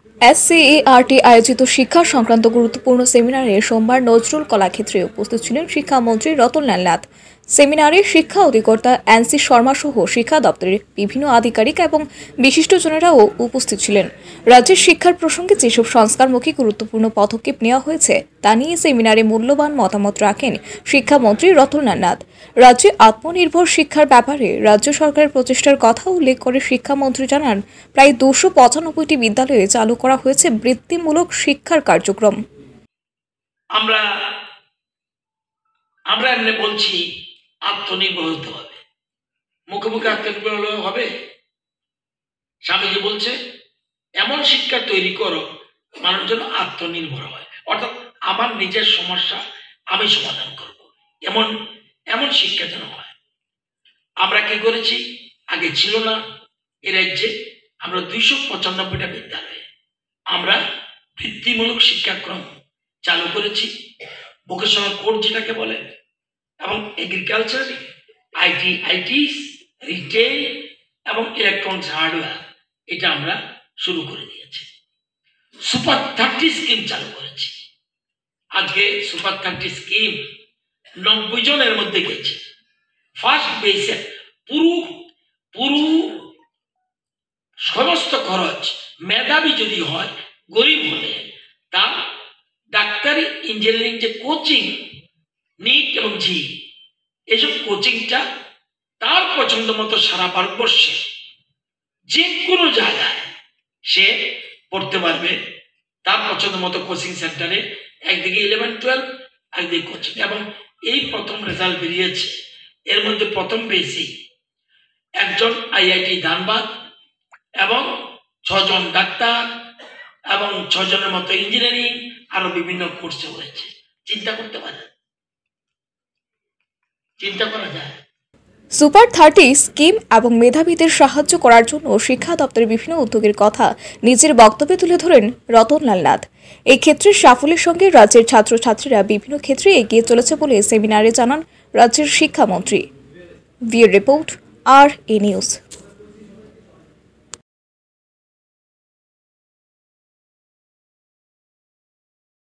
SCERT আয়োজিত শিক্ষা সংক্রান্ত গুরুত্বপূর্ণ সেমিনারে সোমবার নজরুল কলাক্ষেত্রে উপস্থিত ছিলেন শিক্ষামন্ত্রী রতনলাল নাথ। সেমিনারে শিক্ষা অধিকর্তা NC শর্মা সহ শিক্ষা দপ্তরের বিভিন্ন আধিকারিক এবং বিশিষ্টজনেরাও উপস্থিত ছিলেন। রাজ্যের শিক্ষার প্রসঙ্গে যেসব সংস্কারমুখী গুরুত্বপূর্ণ পদক্ষেপ নেওয়া হয়েছে তা নিয়ে সেমিনারে মূল্যবান মতামত রাখেন শিক্ষামন্ত্রী রতনলাল নাথ। রাজ্যে আত্মনির্ভর শিক্ষার ব্যাপারে রাজ্য সরকারের প্রচেষ্টার কথা উল্লেখ করে শিক্ষামন্ত্রী জানান, প্রায় 295টি বিদ্যালয়ে চালু করা হয়েছে বৃত্তিমূলক শিক্ষার কার্যক্রম। আমরা এমনি বলছি আত্মনির্ভর হতে হবে, মুখে মুখে আত্মনির্ভর হবে। স্বামীজি বলছে এমন শিক্ষা তৈরি করো মানুষ যেন আত্মনির্ভর হয়, অর্থাৎ আমার নিজের সমস্যা আমি সমাধান করব, এমন শিক্ষা যেন হয়। আমরা কি করেছি, আগে ছিল না এ রাজ্যে, আমরা 295টা বিদ্যালয়ে আমরা বৃত্তিমূলক শিক্ষাক্রম চালু করেছি। ভোকেশনাল কোর্স যেটাকে বলে, এবং এগ্রিকালচার, আইটি, রিটেল এবং ইলেকট্রনিক্স হার্ডওয়্যার, এটা আমরা শুরু করে দিয়েছি। সুপার 30 স্কিম চালু করেছি। আজকে সুপার 30 স্কিম 90 জনের মধ্যে গেছে। ফার্স্ট বেসে পুরো সমস্ত খরচ মেধাবী যদি হয়, গরিব হলে তার ডাক্তারি, ইঞ্জিনিয়ারিং যে কোচিং, নিট এবং জি, এসব কোচিংটা তার পছন্দ মতো সারা ভারতবর্ষে যে কোনো জায়গায় সে পড়তে পারবে। তার পছন্দ মতো কোচিং সেন্টারে, একদিকে 11-12, একদিকে কোচিং। এবং এই প্রথম রেজাল্ট বেরিয়েছে, এর মধ্যে প্রথম পেয়েছি একজন IIT ধানবাদ এবং 6 জন ডাক্তার এবং 6 জনের মতো ইঞ্জিনিয়ারিং, আরো বিভিন্ন কোর্সে হয়েছে। চিন্তা করা যায়। সুপার 30 স্কিম এবং মেধাবীদের সাহায্য করার জন্য শিক্ষা দপ্তরের বিভিন্ন উদ্যোগের কথা নিজের বক্তব্যে তুলে ধরেন রতনলাল নাথ। এই ক্ষেত্রে সাফল্যের সঙ্গে রাজ্যের ছাত্রছাত্রীরা বিভিন্ন ক্ষেত্রে এগিয়ে চলেছে বলে সেমিনারে জানান রাজ্যের শিক্ষামন্ত্রী। ভিউর রিপোর্ট, RA নিউজ।